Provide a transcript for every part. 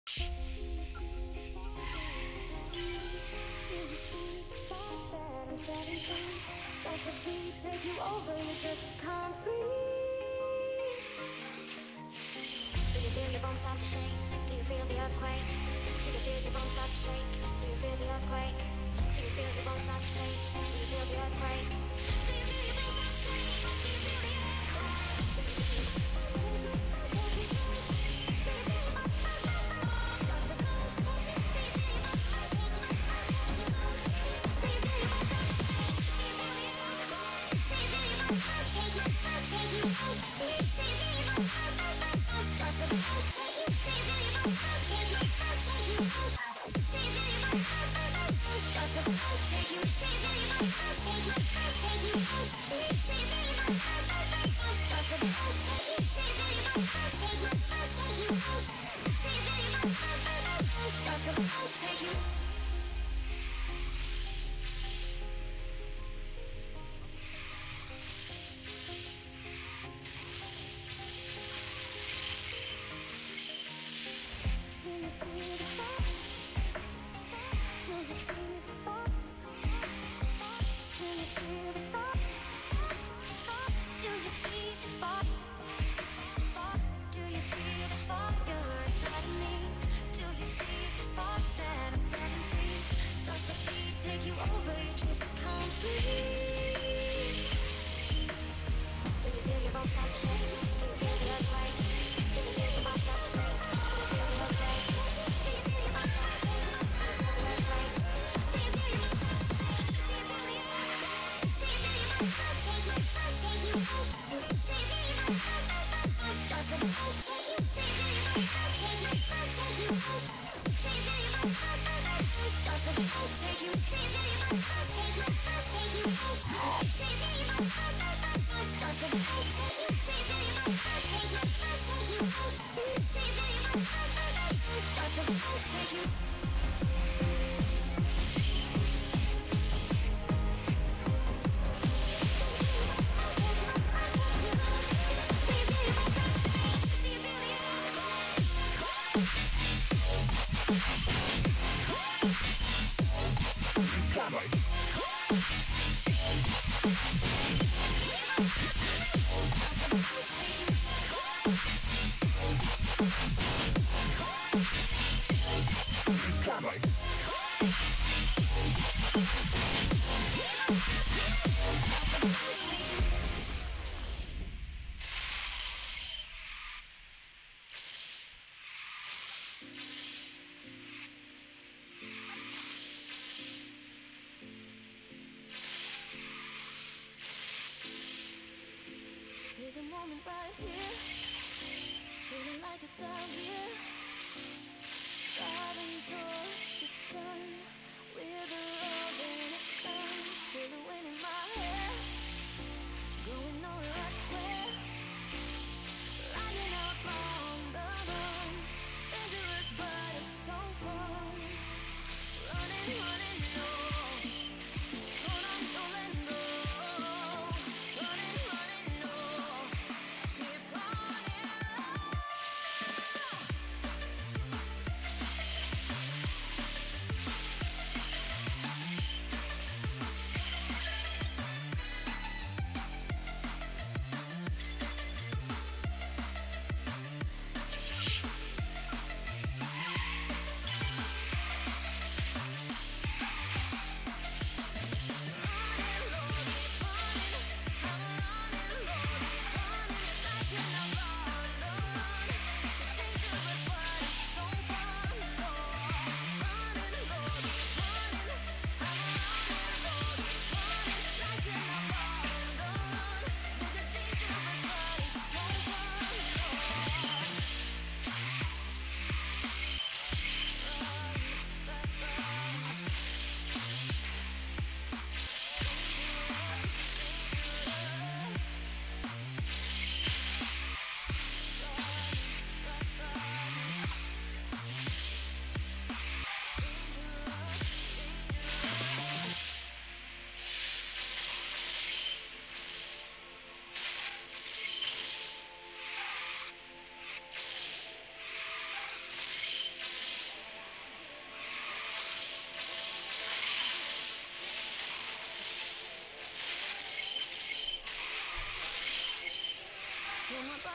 Like the beat take you over, you just can't breathe. Do you feel your bones start to shake? Do you feel the earthquake? Do you feel your bones start to shake? Do you feel the earthquake? Do you feel your bones start to shake? Do you feel the earthquake? Do you feel your bones start to shake? Do you feel the take you. Take you over, you just can't breathe. Do you feel your bones start to shake? Do you feel the earthquake? Do you feel your bones start to shake? Do you feel the earthquake? Do you feel your bones start to shake? Do you feel the earthquake? Do you feel your bones start to shake? Do you feel the earthquake? Do you feel your bones start to take you over? Do you feel your bones start to take you? Do you feel your bones start to take you? Do you feel your bones start to take you? Do you feel your bones start to take you? Take you, take you. Take a moment right here, feeling like it's out here, driving towards the sun with a rolling gun. Feel the wind in my hair, going nowhere I swear, lining up on the run, dangerous but it's so fun, running, running low, hold on, don't let go, running, running low. Keep running low.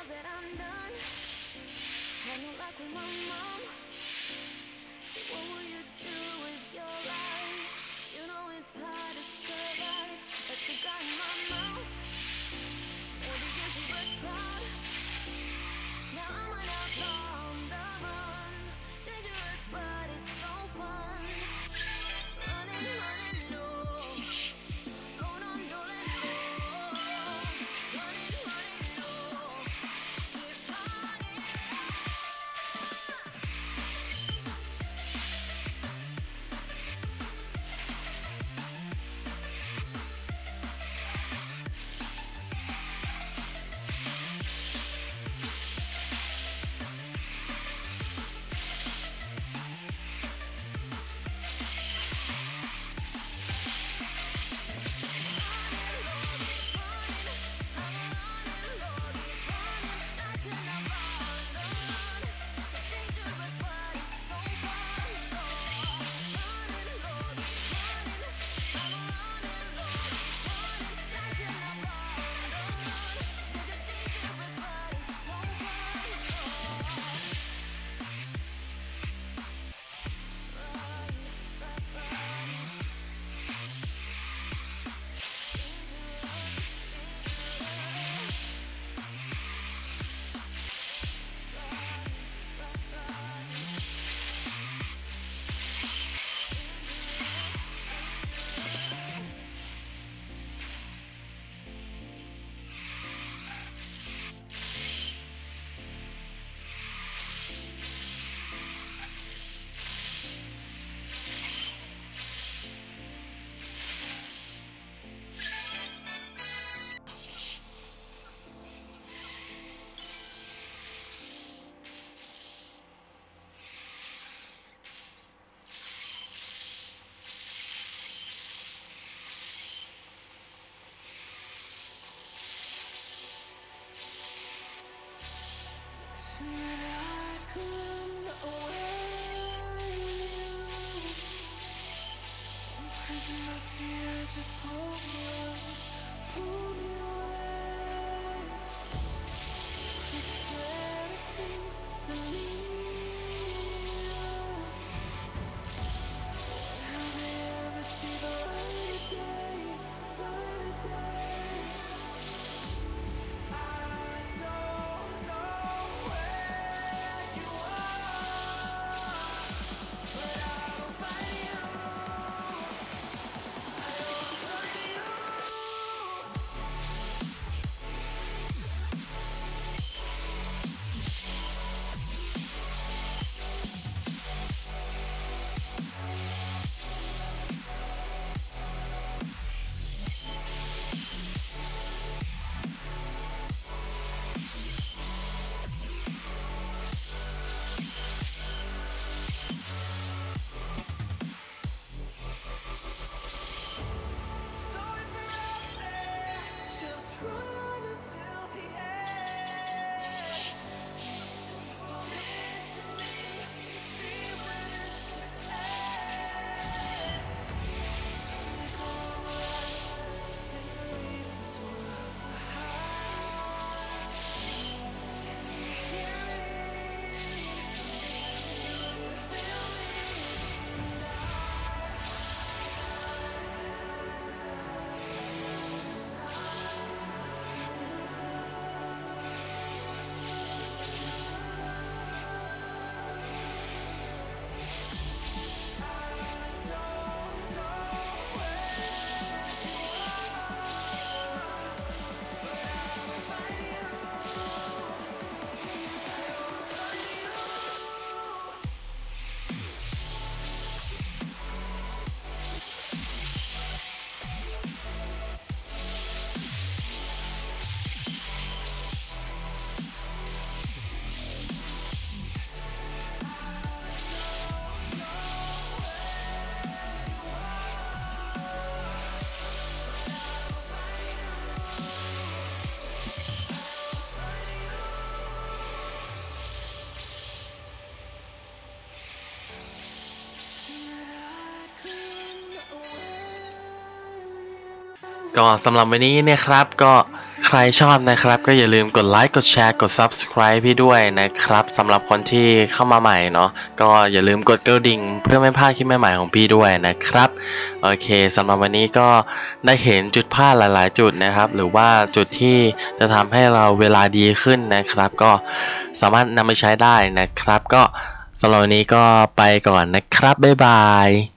knows that I'm done. Had no luck with my mom. So what will you do with your life? You know it's hard to survive. That's the gun in my mouth. Maybe guilty but proud. Now I'm an outlaw on the run. Dangerous but it's so fun. Running, running, no. Going on, don't let go. Running, running, no. Keep running. ก็สำหรับวันนี้เนี่ยครับก็ใครชอบนะครับก็อย่าลืมกดไลค์กดแชร์กด Subscribe พี่ด้วยนะครับสำหรับคนที่เข้ามาใหม่เนาะก็อย่าลืมกดกระดิ่งเพื่อไม่พลาดคลิปใหม่ๆของพี่ด้วยนะครับโอเคสำหรับวันนี้ก็ได้เห็นจุดพลาดหลายๆจุดนะครับหรือว่าจุดที่จะทำให้เราเวลาดีขึ้นนะครับก็สามารถนำไปใช้ได้นะครับก็สำหรับวันนี้ก็ไปก่อนนะครับบ๊ายบาย